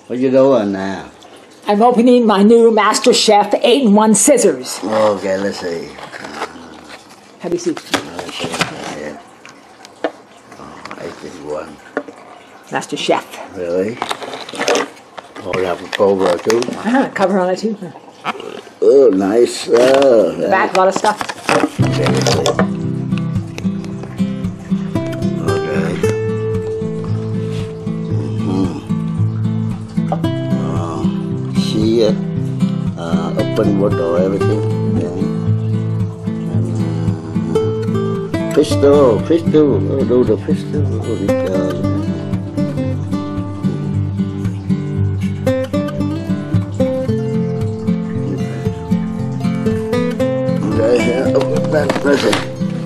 What you doing now? I'm opening my new Master Chef 8-in-1 scissors. Okay, let's see. Have a seat. Let's see. Yeah. Oh, 8-in-1. Master Chef. Really? Oh, you have a cover too? Cover on it too. Oh, nice. Oh, Back, a lot of stuff. Okay, let's see. Okay. She open water, everything. Yeah. And, fish too. Oh, do the fish too. Oh, That's it.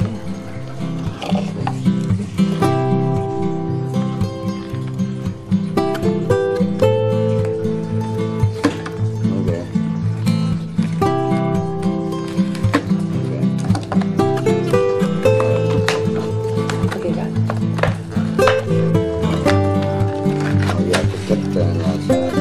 Okay. Okay, got it. Oh, you have to cut the outside.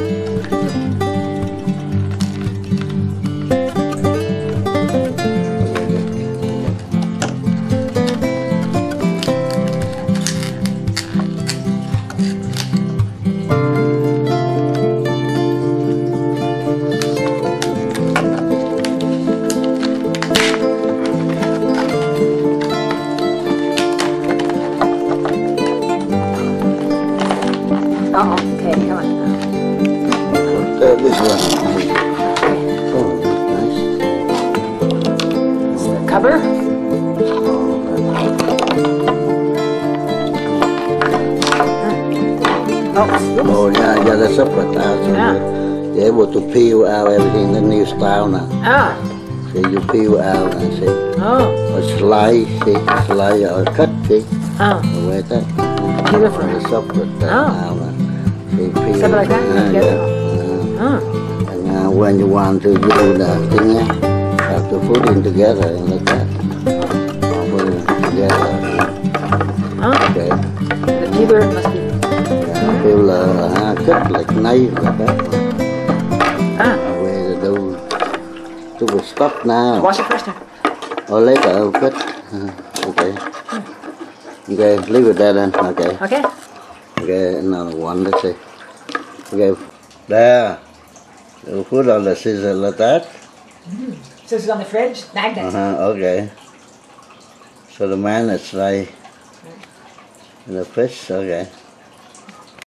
Okay, come on. This one. Oh, nice. The cover. Oh, yeah, that's separate now. So you're able to peel out everything, the new style now. See, you peel out and see. Or slice, see, slice or cut, see. Where that? Beautiful. The separate now. See, peel. Separate like that? Yeah. And when you want to do the thing, you have to put it together like that. Put it together. Okay. The peeler must be. Peel cut like knife like that. Where to do the stuff now. Wash it first. Or later, I'll cut. Okay. Okay, leave it there then. Okay. Okay. Okay, another one. Let's see. Okay, there. You put on the scissors like that. Scissors on the fridge. Magnet. Okay. So the man is right in the fish. Okay.